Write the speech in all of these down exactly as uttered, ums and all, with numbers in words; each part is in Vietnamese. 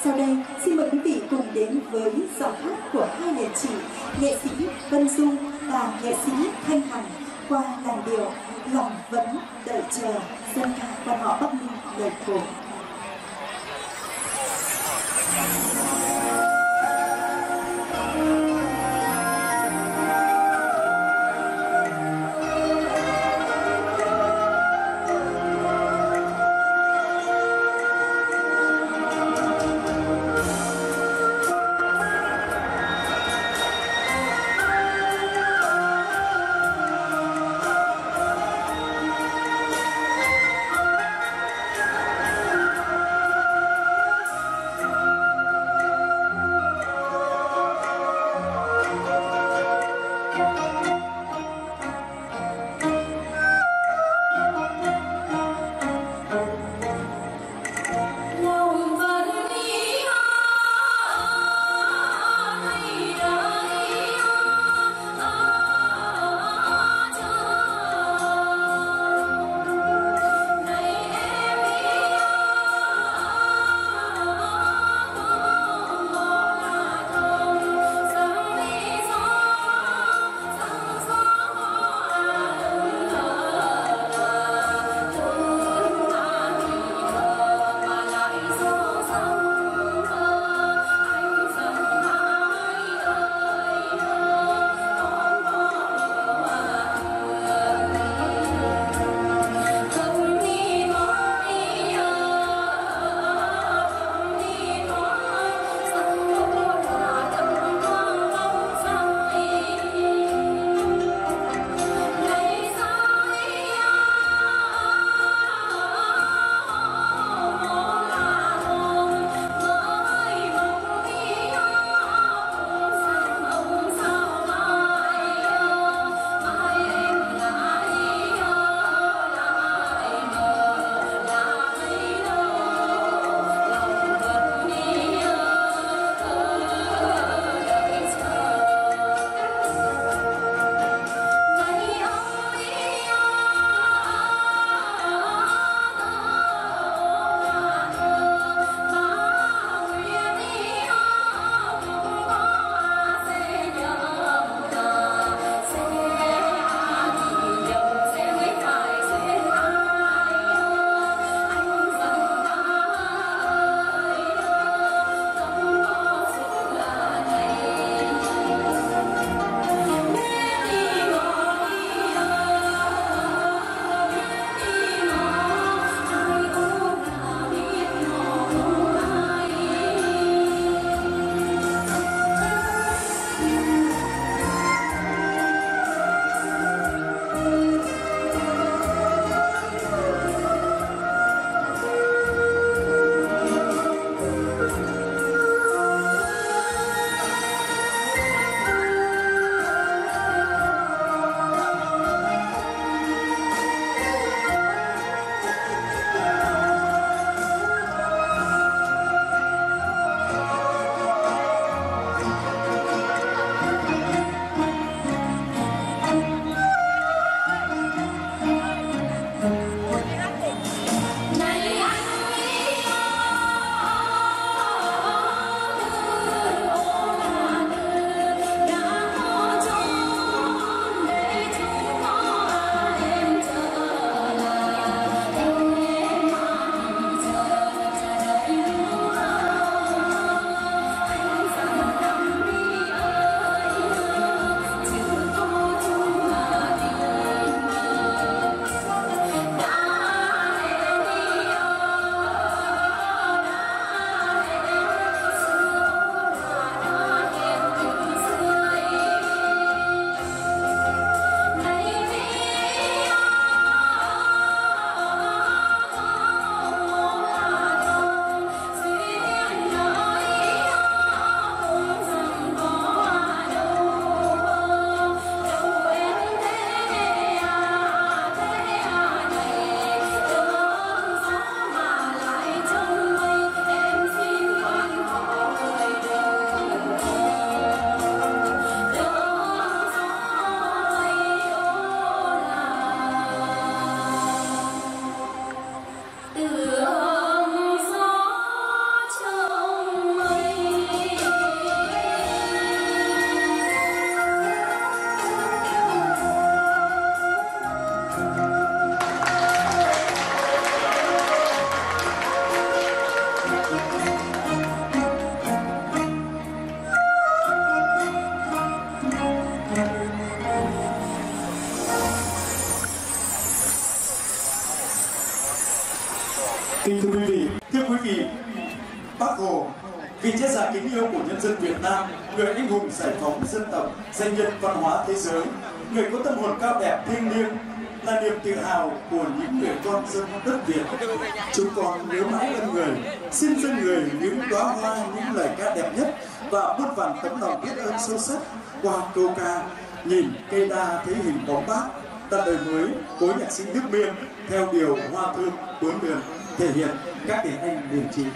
Sau đây, xin mời quý vị cùng đến với giọng hát của hai nghệ sĩ, nghệ sĩ Vân Dung và nghệ sĩ Thanh Hằng qua làn điệu Lòng Vẫn Đợi Chờ, dân ca quan họ Bắc Ninh lời cổ. Bác Hồ, vì chết giả kính yêu của nhân dân Việt Nam, người anh hùng giải phóng dân tộc, danh nhân văn hóa thế giới, người có tâm hồn cao đẹp thiêng liêng, là niềm tự hào của những người con dân đất Việt. Chúng con nhớ mãi ơn người, xin dâng người những đóa hoa, những lời ca đẹp nhất và muôn vàn tấm lòng biết ơn sâu sắc qua câu ca Nhìn cây đa thấy hình bóng Bác, ta đời mới cố nhạc sĩ Đức Miên theo điều Hoa Thơm bốn miền thể hiện các tiếng Anh điều trị.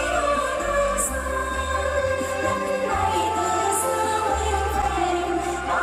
Hãy subscribe cho kênh Ghiền Mì Gõ để không bỏ lỡ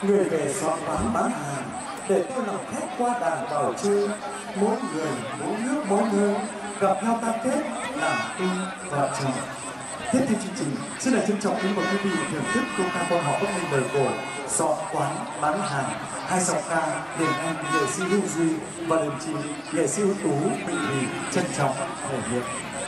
người về soạn quán bán hàng để tôi lòng khách qua đàn vào chơi, mỗi người mỗi nước mỗi nơi gặp nhau ta kết làm tôi vợ chồng. Tiếp theo chương trình, xin được trân trọng kính mời quý vị thưởng thức câu ca quan họ Bắc Ninh đời cổ soạn quán bán hàng. Hai giọng ca đền anh nghệ sĩ Hữu Duy và đền chị nghệ sĩ ưu tú Minh Thùy trân trọng thể hiện.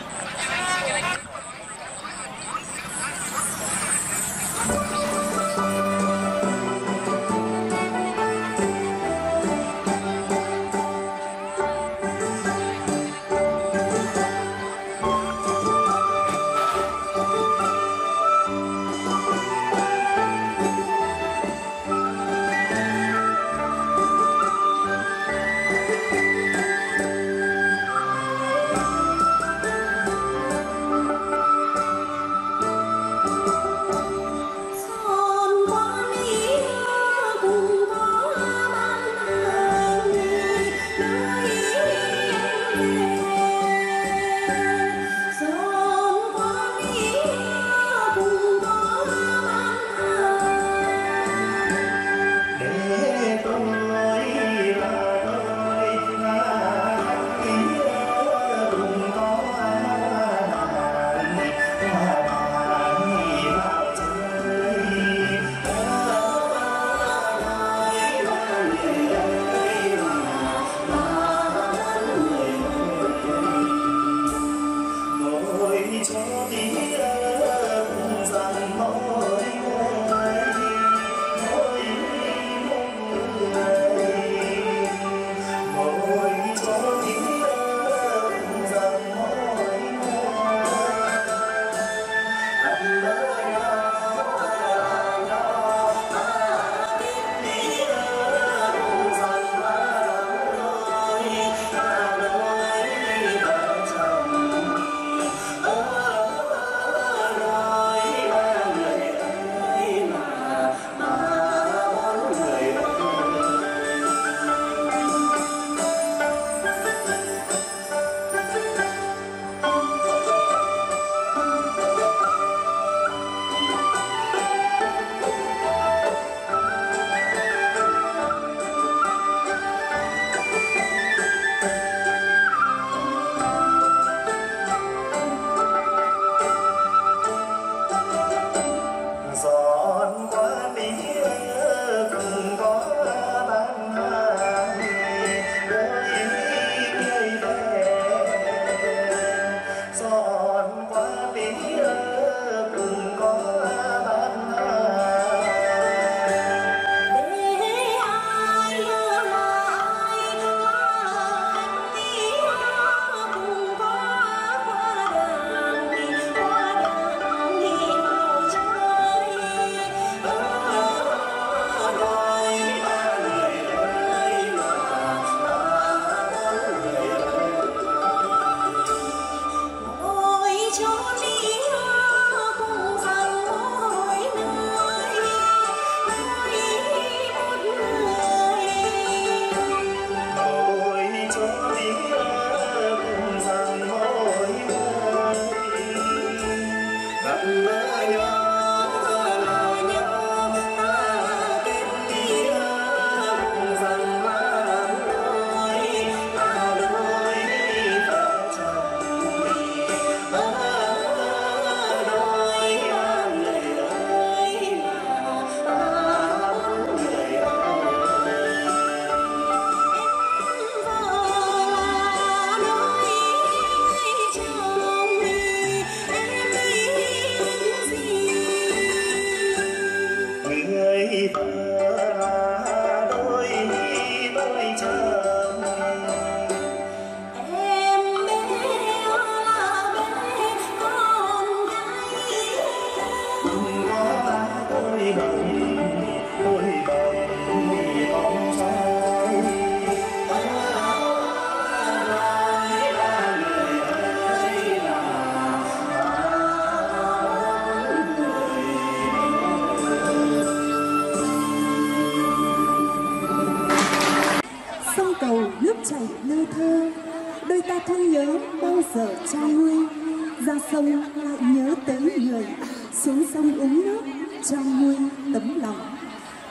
chảy lơ thơ, đôi ta thương nhớ bao giờ trai nuôi. Ra sông lại nhớ tới người, xuống sông uống nước cho nguôi tấm lòng.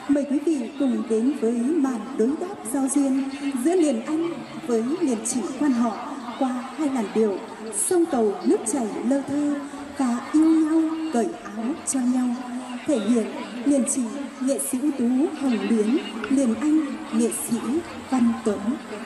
Mời quý vị cùng đến với màn đối đáp giao duyên giữa liền anh với liền chị quan họ qua hai làn điệu sông cầu nước chảy lơ thơ và yêu nhau cởi áo cho nhau, thể hiện liền chị nghệ sĩ ưu tú Hồng Luyến, liền anh nghệ sĩ Văn Tuấn.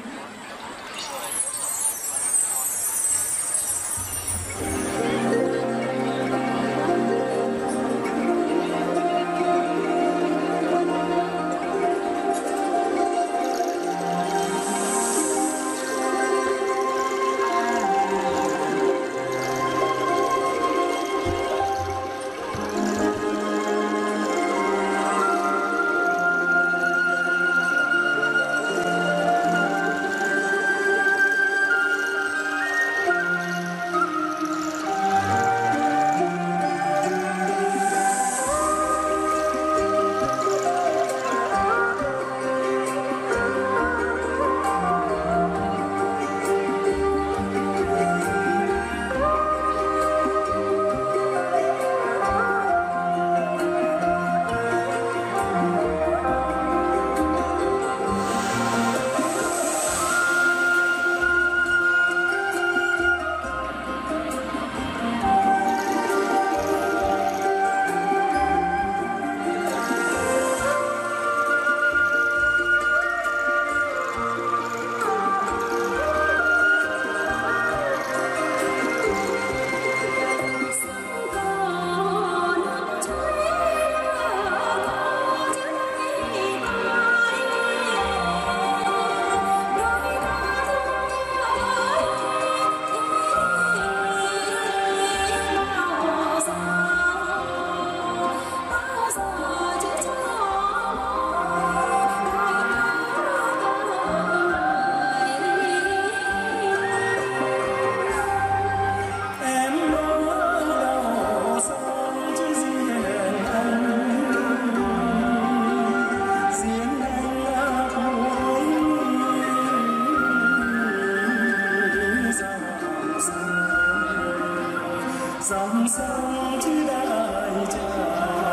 dòng sông chứ đại trà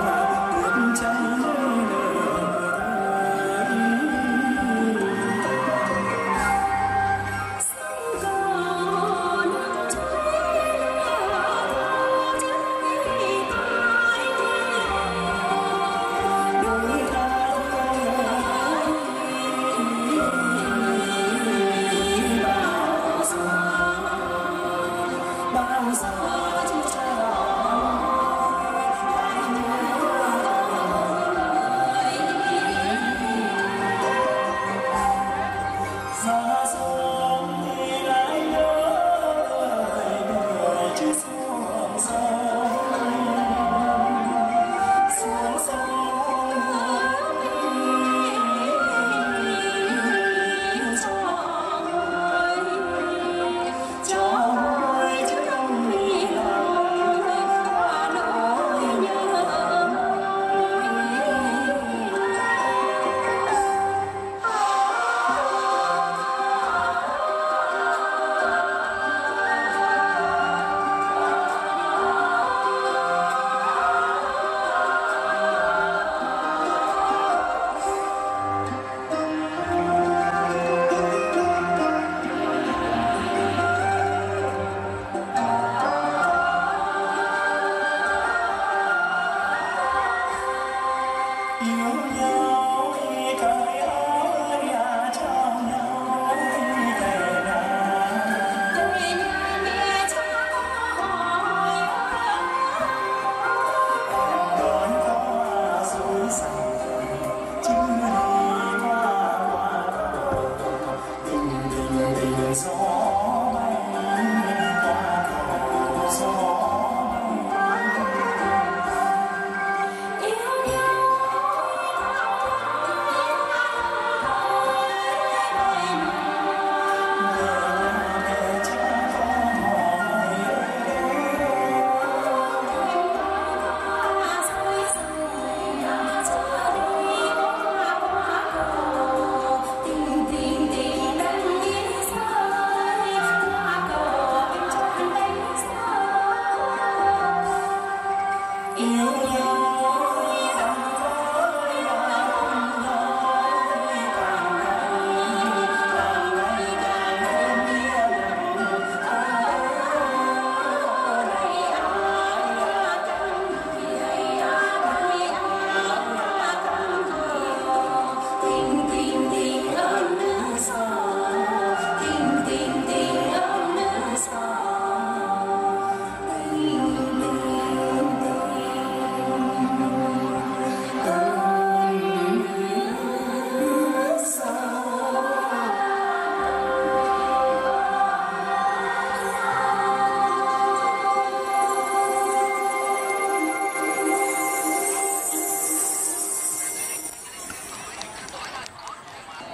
biển cháy bao giờ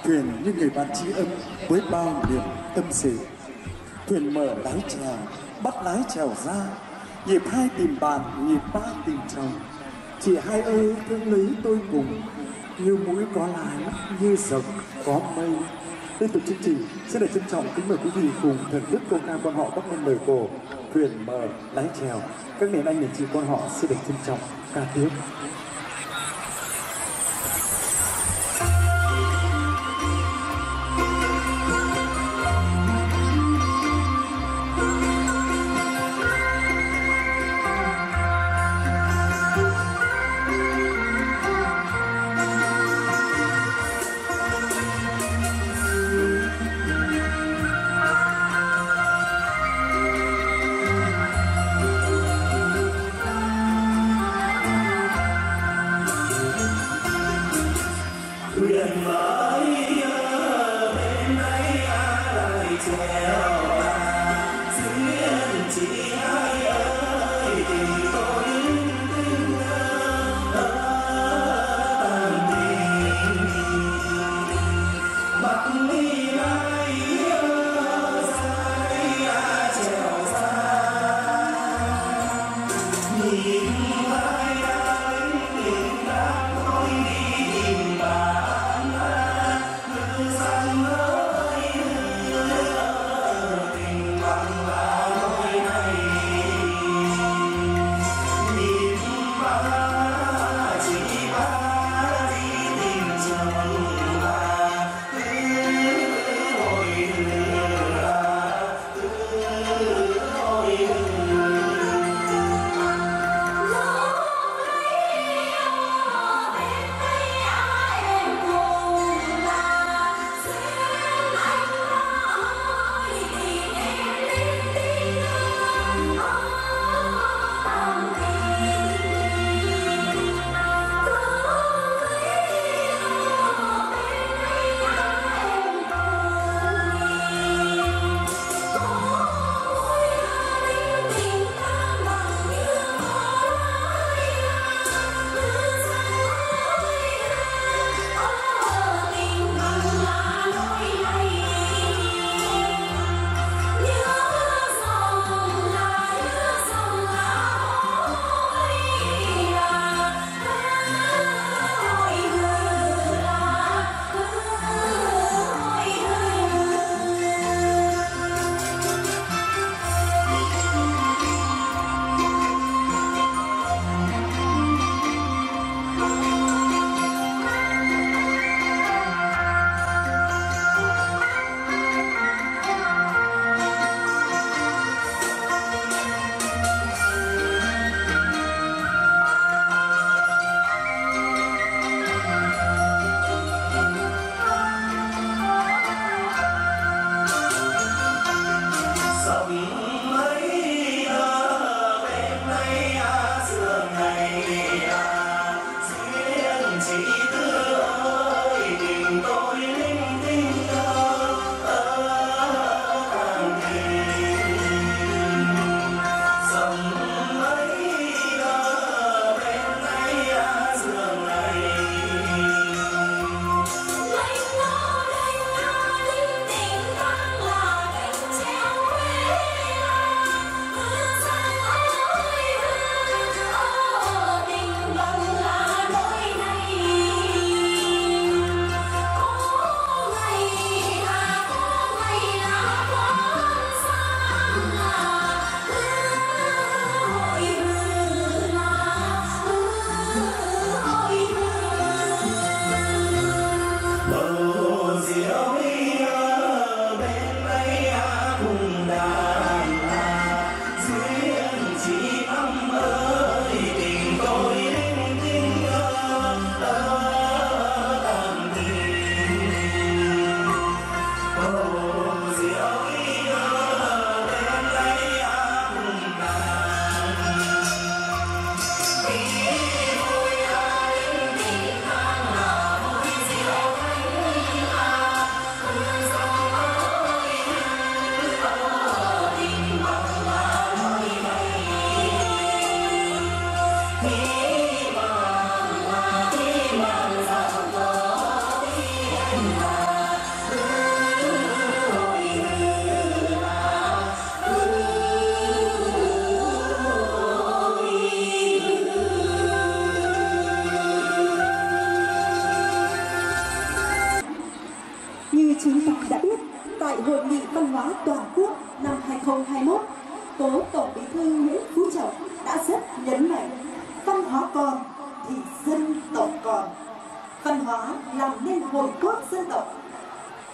thuyền như người bạn tri âm với bao niềm tâm sự. Thuyền mở lái chèo, bắt lái chèo ra, nhịp hai tìm bạn, nhịp ba tìm chồng. Chị hai ơi thương lấy tôi cùng, như mũi có lái, như rồng có mây. Tiếp tục chương trình, xin được trân trọng kính mời quý vị cùng thưởng thức câu ca quan họ Bắc Ninh lời cổ Thuyền mở lái chèo. Các nền anh nền chị quan họ xin được trân trọng ca tiếp. Love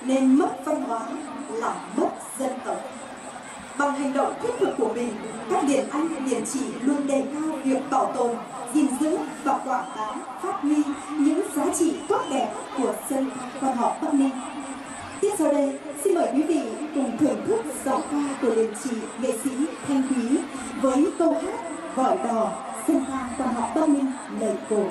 nên mất văn hóa là mất dân tộc. Bằng hành động thiết thực của mình, các điển anh, điển chỉ luôn đề cao việc bảo tồn, gìn giữ và quảng bá, phát huy những giá trị tốt đẹp của dân quan họ Bắc Ninh. Tiếp sau đây, xin mời quý vị cùng thưởng thức giọng ca của điển chỉ nghệ sĩ Thanh Quý với câu hát Vòi Đò dân ca quan họ Bắc Ninh lời cổ.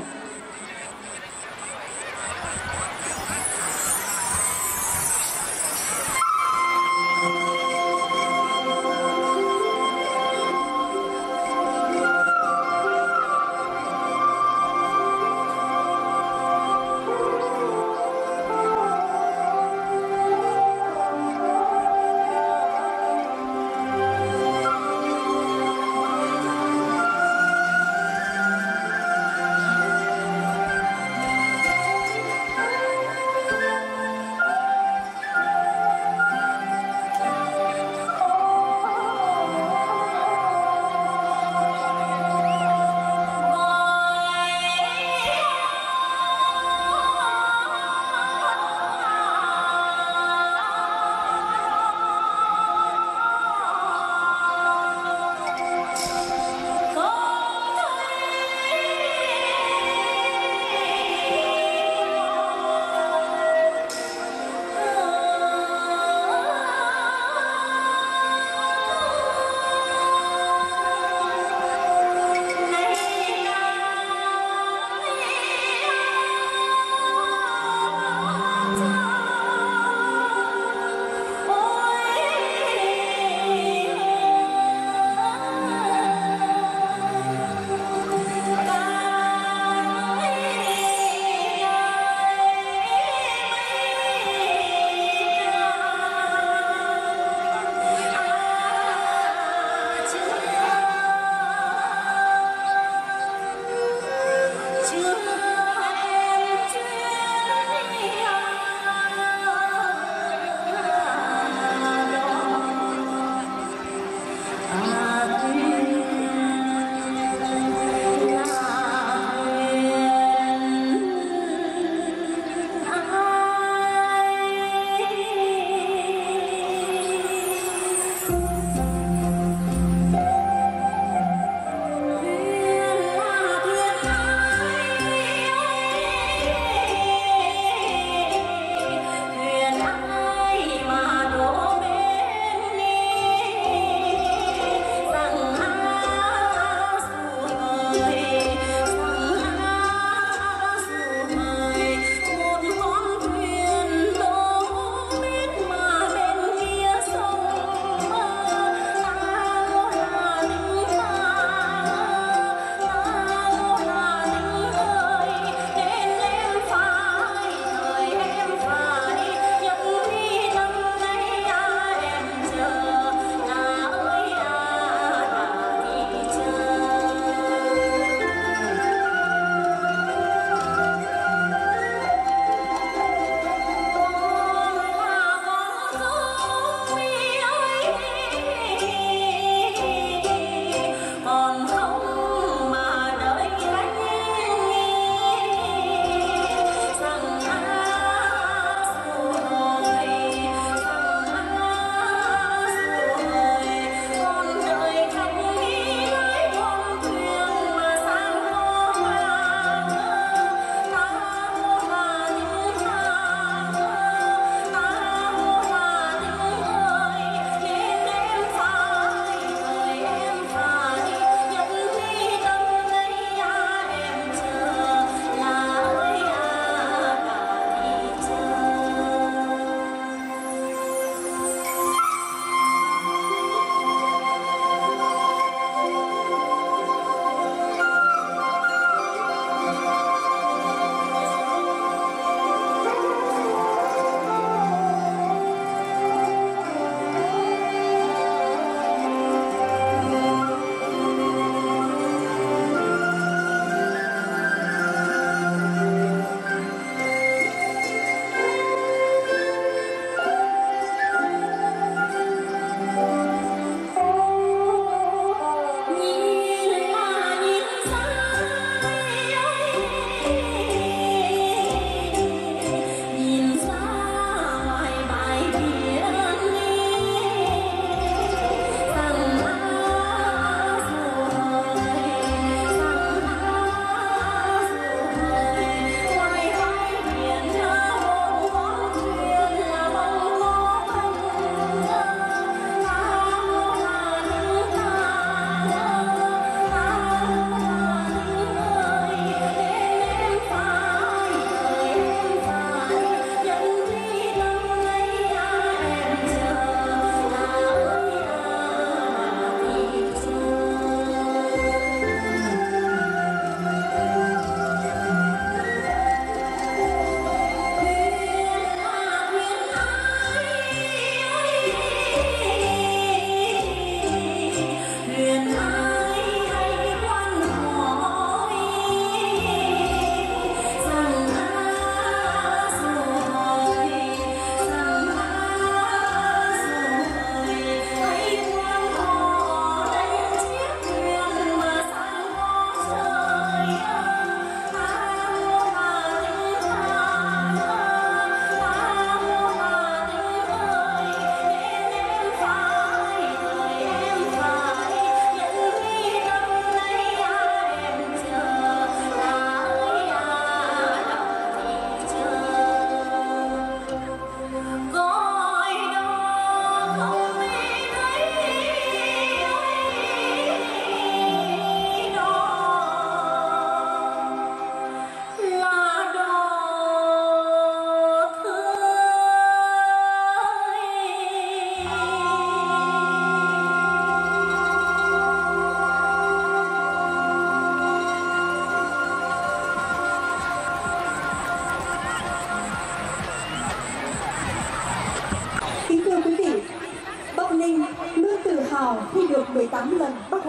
Hãy subscribe cho kênh Ghiền Mì Gõ để không bỏ lỡ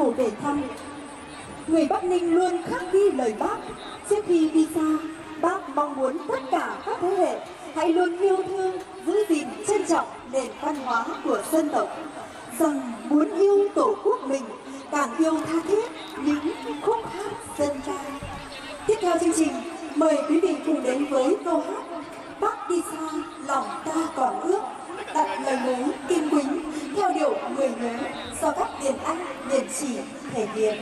Hồ về thăm. Người Bắc Ninh luôn khắc ghi lời Bác. Trước khi đi xa, Bác mong muốn tất cả các thế hệ hãy luôn yêu thương, giữ gìn, trân trọng nền văn hóa của dân tộc. Rằng muốn yêu tổ quốc mình, càng yêu tha thiết những khúc hát dân ca. Tiếp theo chương trình, mời quý vị cùng đến với câu hát Bắc đi xa, lòng ta còn ước, đặt lời mới Kim Quýnh theo điệu Người nhớ do các Điền Anh, Điền Chỉ thể hiện.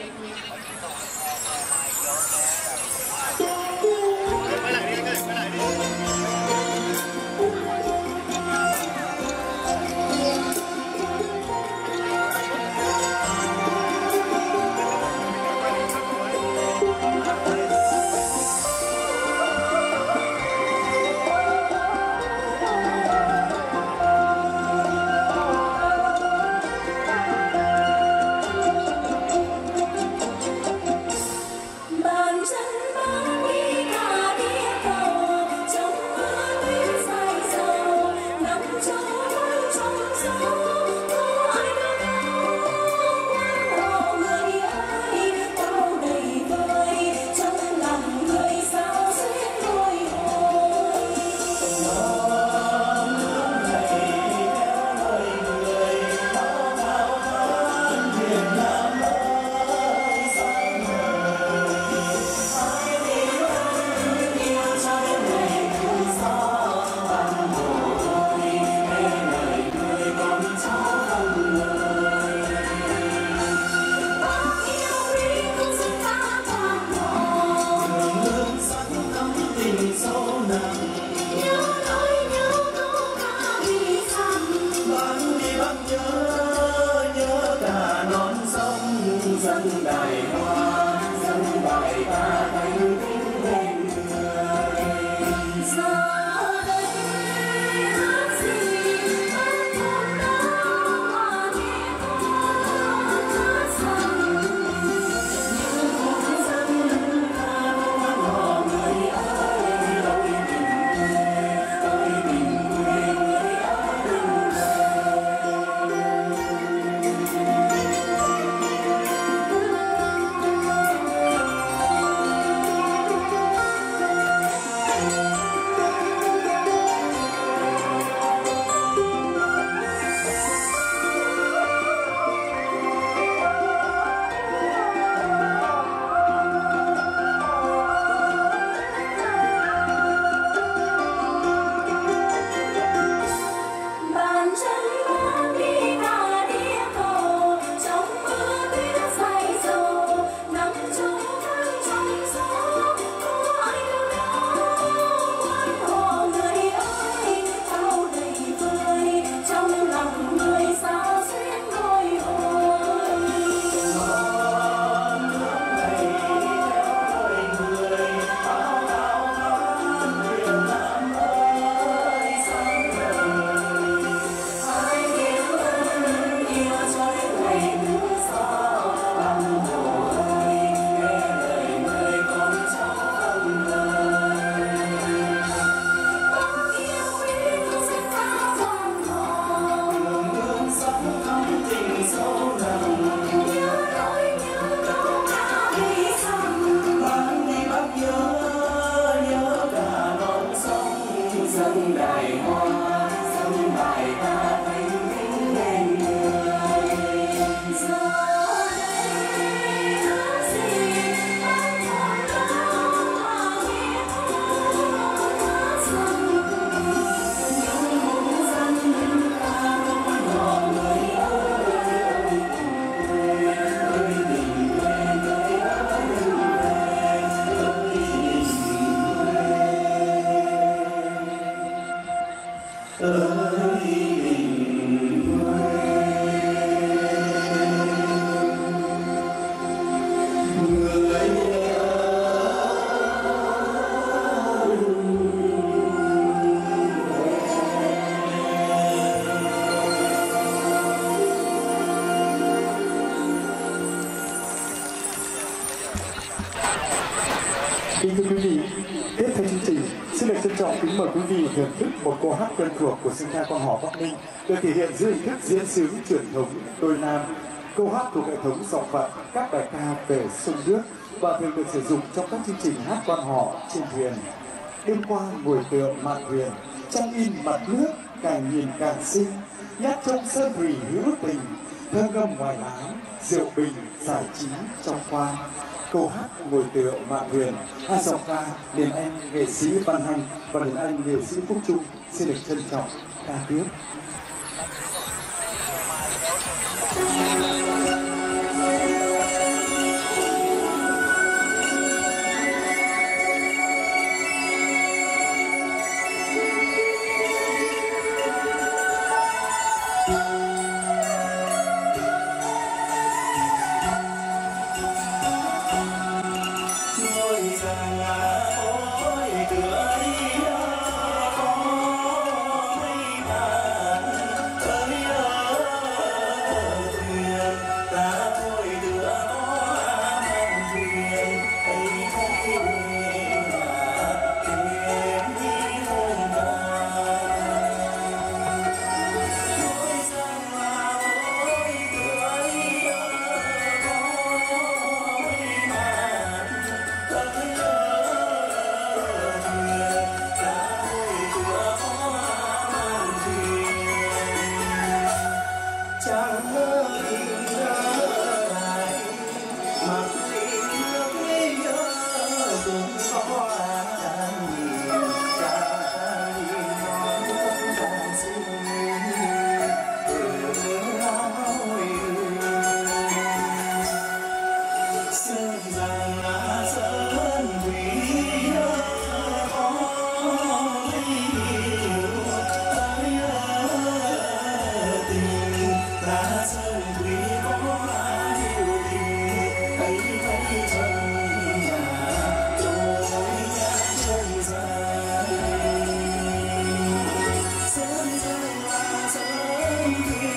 Kính thưa quý vị, tiếp theo chương trình, xin được trân trọng kính mời quý vị thưởng thức một câu hát quen thuộc của dân ca quan họ Bắc Ninh được thể hiện dưới hình thức diễn xướng truyền thống đôi nam Câu hát thuộc hệ thống dòng Phật các bài ca về sông nước và thường được sử dụng trong các chương trình hát quan họ trên thuyền. Đêm qua ngồi tựa mạn thuyền, trăng in mặt nước càng nhìn càng xinh, nhát trong sơn thủy hữu tình, thơ ngâm ngoài áo, rượu bình giải trí trong khoang. Câu hát ngồi tựa mạn thuyền, hai dòng ca liền anh nghệ sĩ Văn Hành và liền anh nghệ sĩ Phúc Trung xin được trân trọng ca tiếp.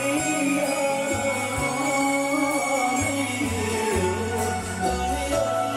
Hãy subscribe cho kênh Ghiền Mì Gõ để không bỏ lỡ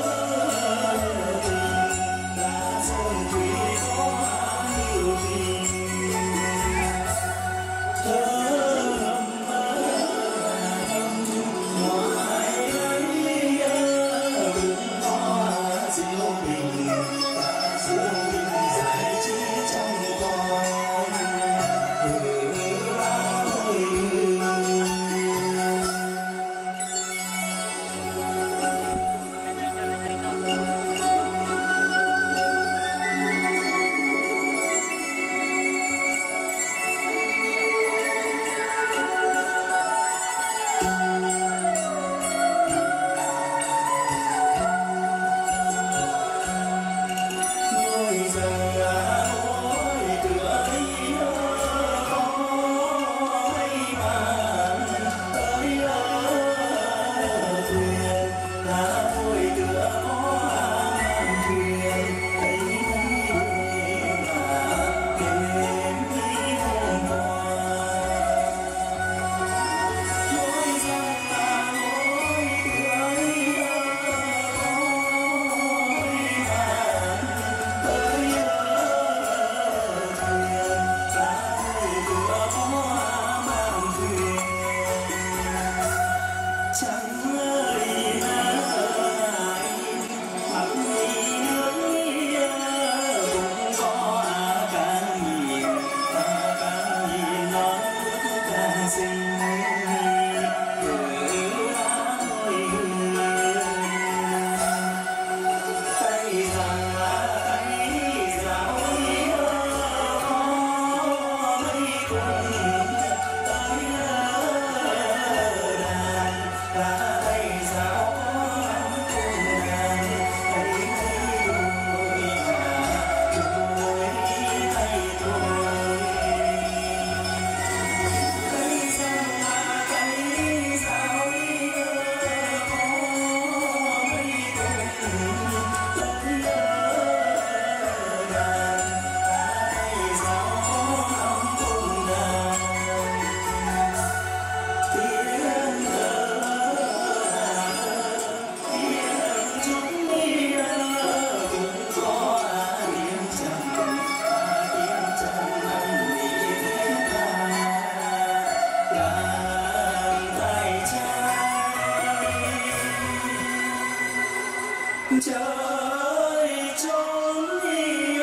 trời trốn đi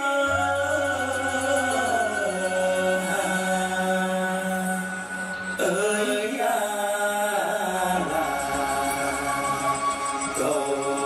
ơi à là cầu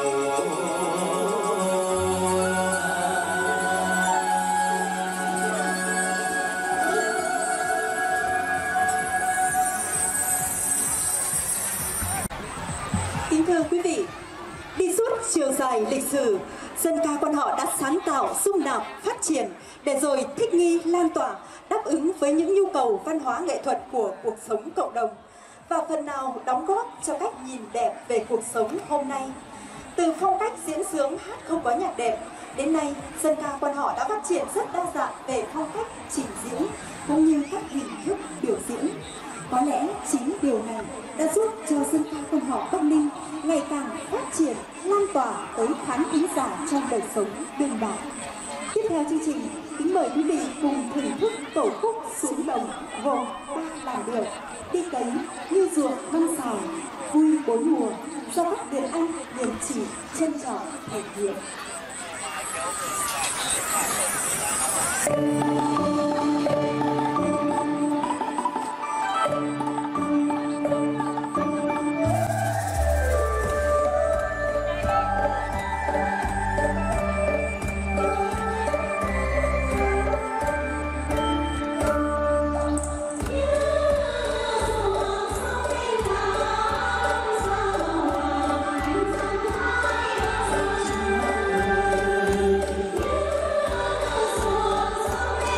Kính thưa quý vị, đi suốt chiều dài lịch sử, dân ca quan họ đã sáng tạo, dung nạp, phát triển để rồi thích nghi, lan tỏa, đáp ứng với những nhu cầu văn hóa nghệ thuật của cuộc sống cộng đồng và phần nào đóng góp cho cách nhìn đẹp về cuộc sống hôm nay. Từ phong cách diễn sướng hát không có nhạc đẹp, đến nay dân ca quan họ đã phát triển rất đa dạng về phong cách trình diễn cũng như các hình thức biểu diễn. Có lẽ chính điều này đã giúp cho dân ca quan họ Bắc Ninh ngày càng phát triển, lan tỏa tới khán thính giả trong đời sống đương đại. Tiếp theo chương trình, kính mời quý vị cùng thưởng thức tổ khúc Xuống Đồng gồm ba làn điệu: Đi cấy, Như ruộng măng xào, Vui bốn mùa do các Việt Anh điển chỉ trân trọng thể hiện. Hãy subscribe cho kênh Ghiền Mì Gõ để không bỏ lỡ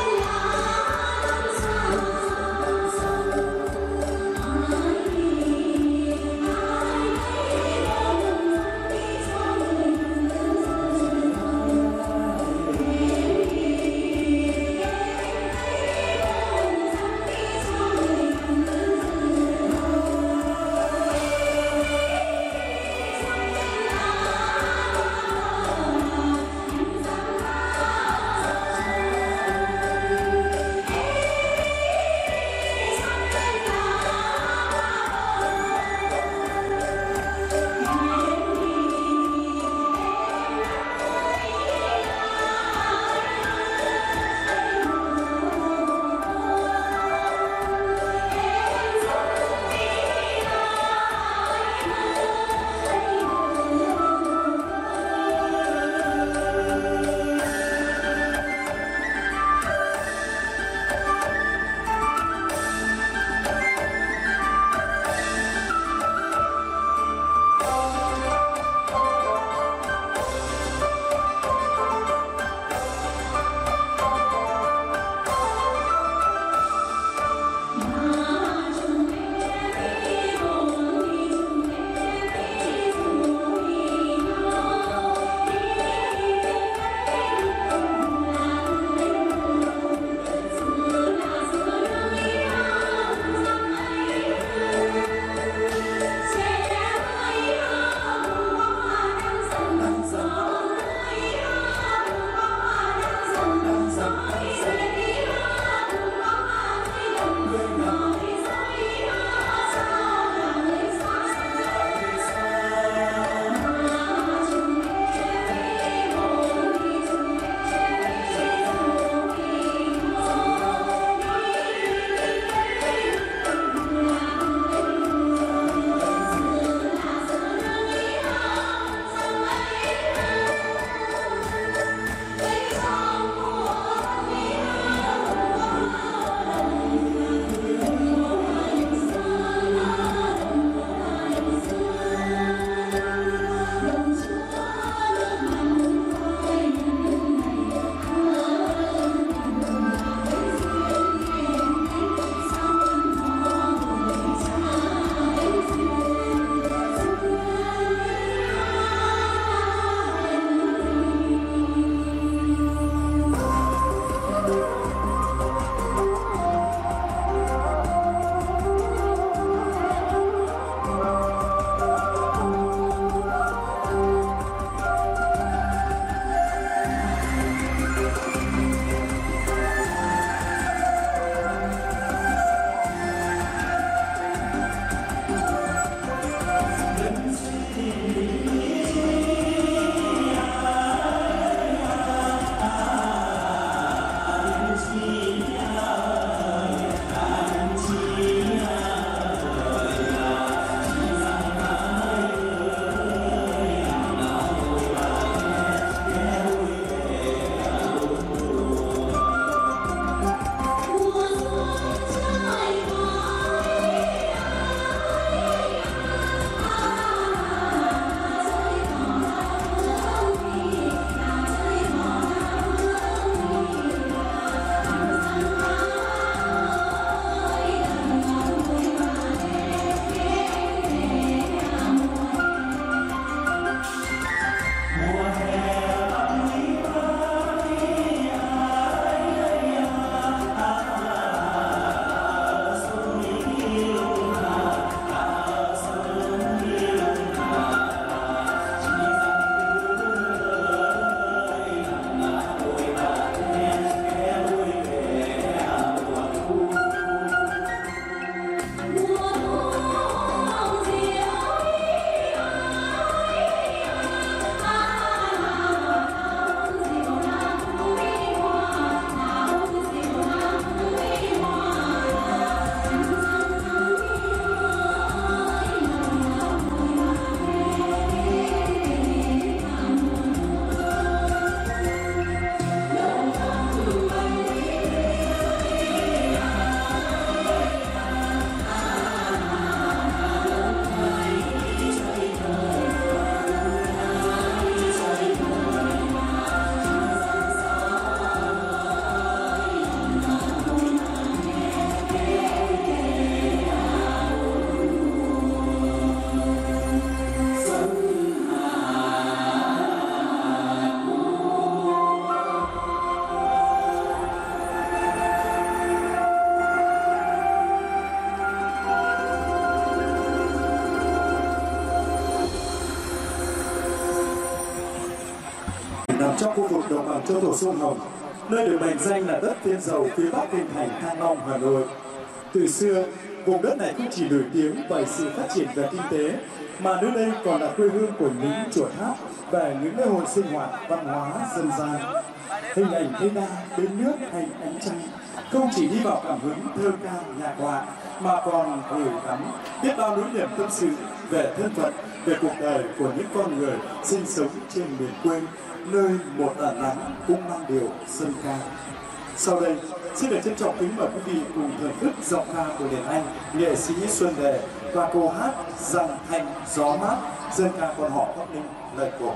trong khu vực đồng bằng châu thổ sông Hồng, nơi được mệnh danh là đất tiên dầu phía bắc kinh thành Thăng Long, Hà Nội. Từ xưa, vùng đất này không chỉ nổi tiếng bởi sự phát triển về kinh tế, mà nơi đây còn là quê hương của những chùa tháp và những lễ hội sinh hoạt văn hóa dân gian. Hình ảnh cây đa, bên nước hay ánh trăng không chỉ đi vào cảm hứng thơ ca nhạc họa, mà còn gửi gắm biết bao nỗi niềm tâm sự về thân phận, về cuộc đời của những con người sinh sống trên miền quê, nơi một Đà Nẵng cũng mang điều dân ca. Sau đây, xin được trân trọng kính mời quý vị cùng thưởng thức giọng ca của Điền Anh, nghệ sĩ Xuân Đề và cô hát Giang Thanh Gió Mát, dân ca quan họ Bắc Ninh lời cổ.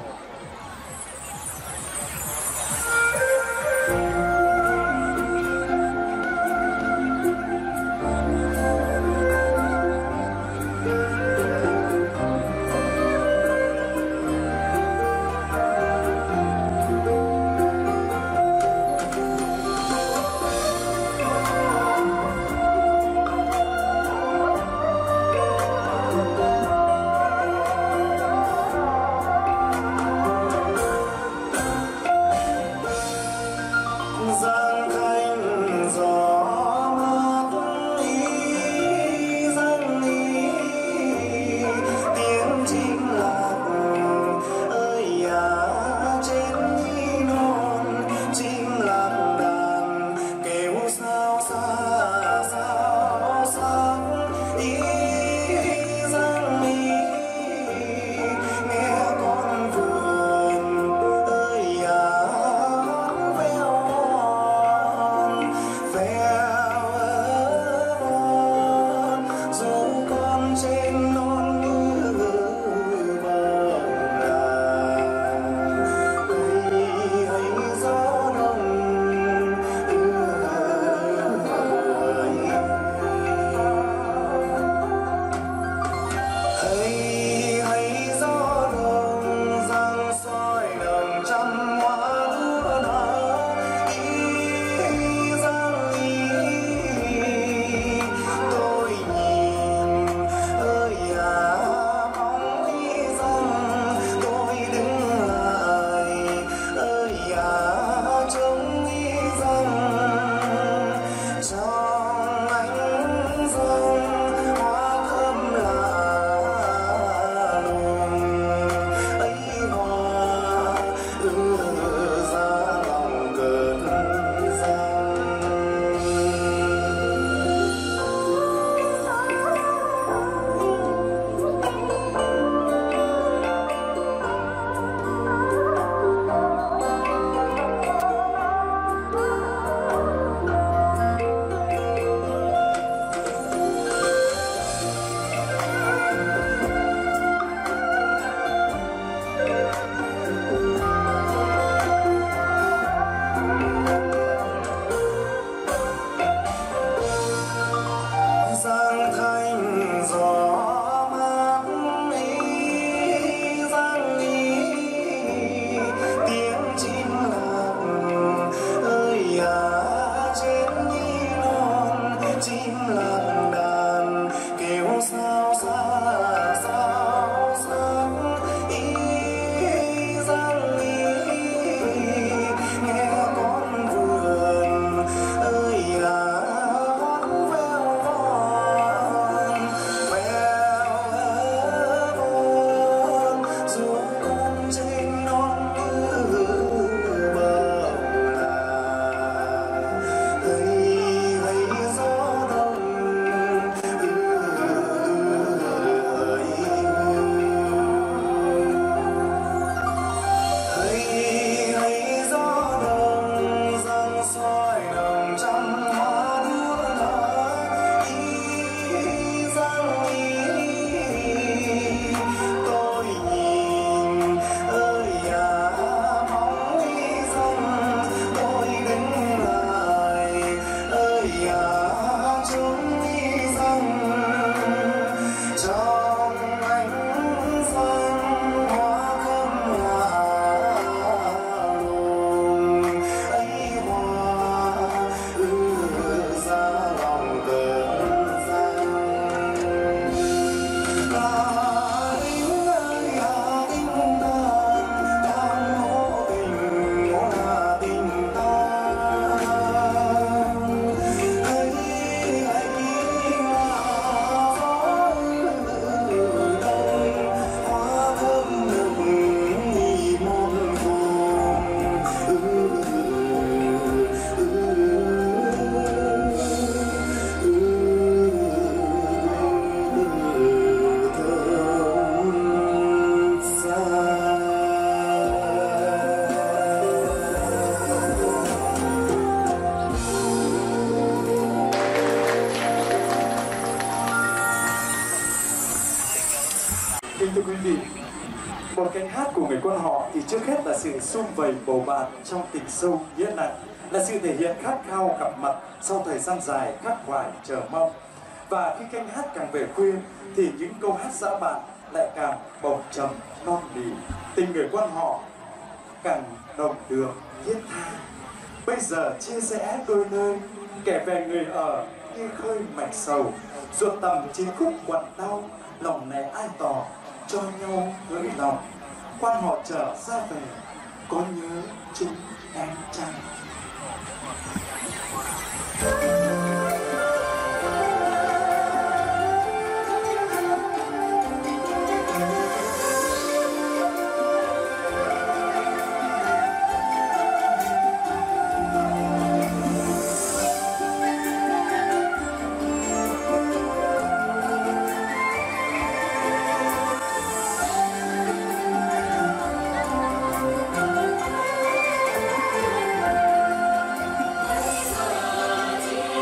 Hãy subscribe cho kênh Ghiền Mì Gõ để không bỏ lỡ quan họ thì trước hết là sự sum vầy bầu bạn trong tình sâu nghĩa nặng, là sự thể hiện khát khao gặp mặt sau thời gian dài khắc khoải chờ mong. Và khi canh hát càng về khuya thì những câu hát dã bạn lại càng bồng trầm non nỉ, tình người quan họ càng đồng đường thiết tha. Bây giờ chia rẽ đôi nơi, kẻ về người ở như khơi mạch sầu, ruột tầm chín khúc quặn đau, lòng này ai tỏ cho nhau gửi lòng. Quan họ trở ra về, có nhớ chung em chăng? Hãy subscribe cho kênh Ghiền Mì Gõ để không bỏ lỡ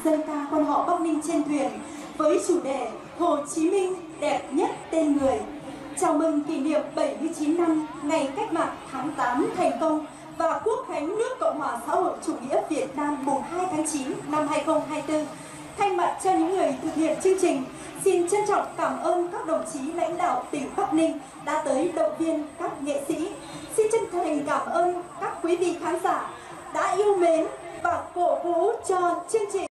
dân ca quan họ Bắc Ninh trên thuyền với chủ đề Hồ Chí Minh đẹp nhất tên người. Chào mừng kỷ niệm bảy mươi chín năm ngày cách mạng tháng tám thành công và Quốc khánh nước Cộng hòa xã hội chủ nghĩa Việt Nam mùng hai tháng chín năm hai nghìn không trăm hai mươi tư. Thay mặt cho những người thực hiện chương trình, xin trân trọng cảm ơn các đồng chí lãnh đạo tỉnh Bắc Ninh đã tới động viên các nghệ sĩ. Xin chân thành cảm ơn các quý vị khán giả đã yêu mến và cổ vũ cho chương trình.